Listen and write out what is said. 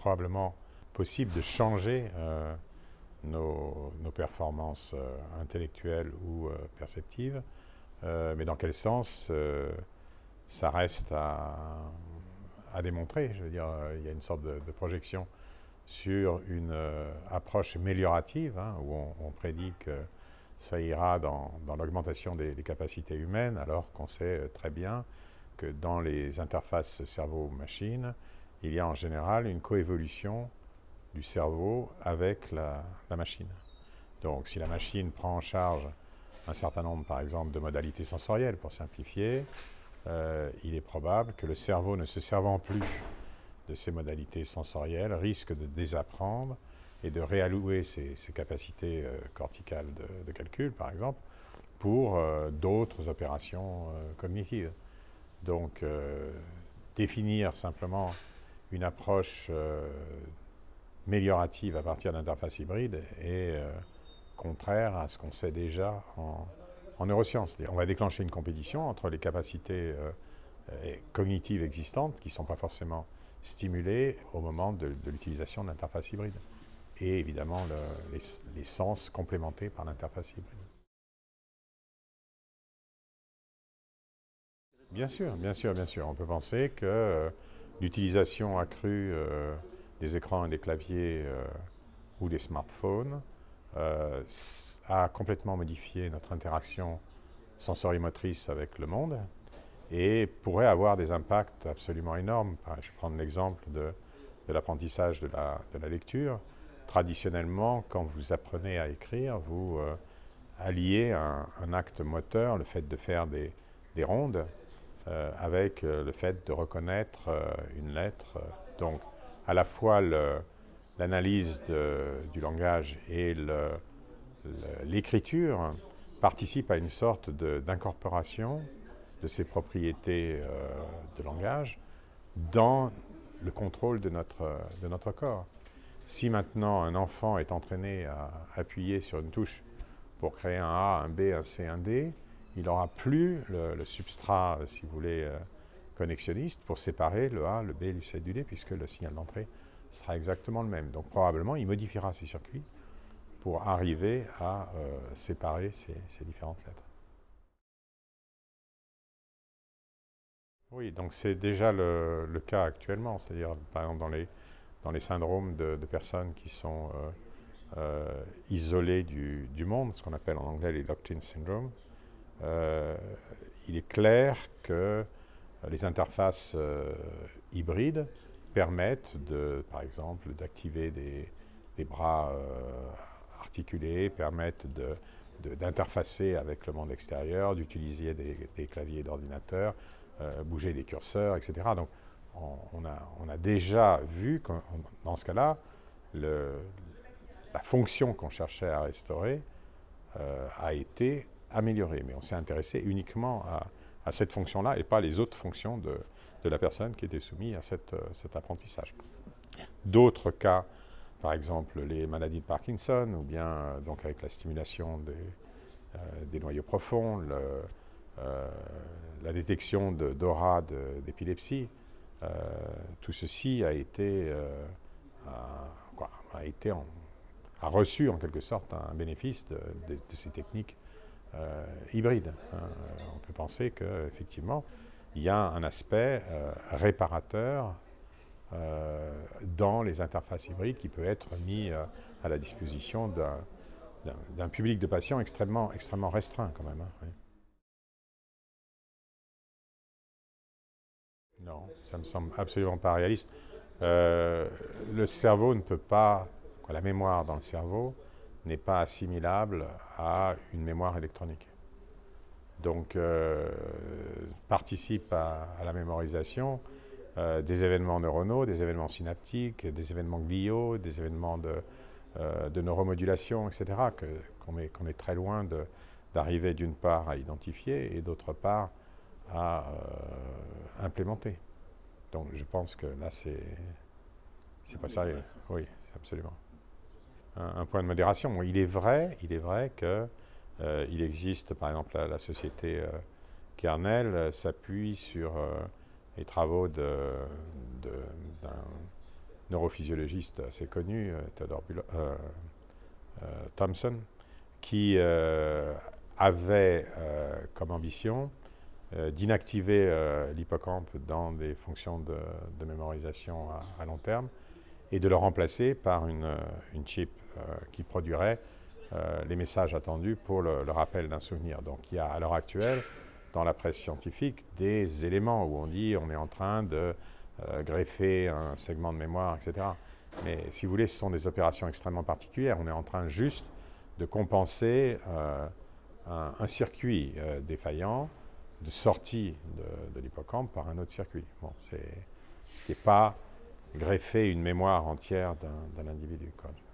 probablement possible de changer nos performances intellectuelles ou perceptives, mais dans quel sens ça reste à démontrer. Je veux dire, il y a une sorte de projection sur une approche améliorative, hein, où on prédit que ça ira dans l'augmentation des capacités humaines, alors qu'on sait très bien que dans les interfaces cerveau-machine, il y a en général une coévolution du cerveau avec la machine. Donc si la machine prend en charge un certain nombre, par exemple, de modalités sensorielles, pour simplifier, il est probable que le cerveau, ne se servant plus de ces modalités sensorielles, risque de désapprendre et de réallouer ses capacités corticales de calcul, par exemple, pour d'autres opérations cognitives. Donc, définir simplement une approche améliorative à partir d'interfaces hybrides est contraire à ce qu'on sait déjà en neurosciences. On va déclencher une compétition entre les capacités cognitives existantes, qui ne sont pas forcément stimulées au moment de l'utilisation de l'interface hybride. Et évidemment, les sens complémentés par l'interface hybride. Bien sûr, bien sûr, bien sûr. On peut penser que l'utilisation accrue des écrans et des claviers ou des smartphones a complètement modifié notre interaction sensorimotrice avec le monde et pourrait avoir des impacts absolument énormes. Je vais prendre l'exemple de l'apprentissage de la lecture. Traditionnellement, quand vous apprenez à écrire, vous alliez un acte moteur, le fait de faire des rondes, avec le fait de reconnaître une lettre. Donc, à la fois l'analyse du langage et l'écriture participent à une sorte d'incorporation de ces propriétés de langage dans le contrôle de notre corps. Si maintenant un enfant est entraîné à appuyer sur une touche pour créer un A, un B, un C, un D, il n'aura plus le substrat, si vous voulez, connexionniste pour séparer le A, le B, le C du D, puisque le signal d'entrée sera exactement le même. Donc probablement, il modifiera ses circuits pour arriver à séparer ces différentes lettres. Oui, donc c'est déjà le cas actuellement, c'est-à-dire par exemple dans les syndromes de personnes qui sont isolées du monde, ce qu'on appelle en anglais les locked-in syndrome, il est clair que les interfaces hybrides permettent, par exemple, d'activer des bras articulés, permettent d'interfacer avec le monde extérieur, d'utiliser des claviers d'ordinateur, bouger des curseurs, etc. Donc, on a déjà vu que dans ce cas-là, la fonction qu'on cherchait à restaurer a été améliorée. Mais on s'est intéressé uniquement à cette fonction-là et pas les autres fonctions de la personne qui était soumise à cet apprentissage. D'autres cas, par exemple les maladies de Parkinson, ou bien donc avec la stimulation des noyaux profonds, la détection d'aura d'épilepsie, tout ceci a reçu en quelque sorte un bénéfice de ces techniques hybrides. On peut penser qu'effectivement, il y a un aspect réparateur dans les interfaces hybrides qui peut être mis à la disposition d'un public de patients extrêmement restreint quand même. Oui. Non, ça me semble absolument pas réaliste. Le cerveau ne peut pas, la mémoire dans le cerveau n'est pas assimilable à une mémoire électronique. Donc, participe à la mémorisation des événements neuronaux, des événements synaptiques, des événements gliaux, des événements de neuromodulation, etc., qu'on est très loin d'arriver d'une part à identifier et d'autre part à implémenter. Donc je pense que là, c'est pas ça. Oui, absolument. Un point de modération. Bon, il est vrai que il existe, par exemple, la société Kernel s'appuie sur les travaux neurophysiologiste assez connu, Theodore Thompson, qui avait comme ambition d'inactiver l'hippocampe dans des fonctions de mémorisation à long terme et de le remplacer par une chip qui produirait les messages attendus pour le rappel d'un souvenir. Donc il y a à l'heure actuelle, dans la presse scientifique, des éléments où on dit on est en train de greffer un segment de mémoire, etc. Mais si vous voulez, ce sont des opérations extrêmement particulières. On est en train juste de compenser un circuit défaillant de sortie de l'hippocampe par un autre circuit. Bon, c'est ce qui n'est pas greffer une mémoire entière d'un individu, quoi.